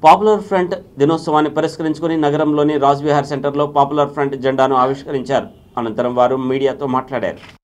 Popular front దినోత్సవాన్ని పురస్కరించుకుని నగరంలోని రాజ్ విహార్ సెంటర్లో పాపులర్ ఫ్రంట్ జెండాను ఆవిష్కరించారు. అనంతరం వారు మీడియాతో మాట్లాడారు.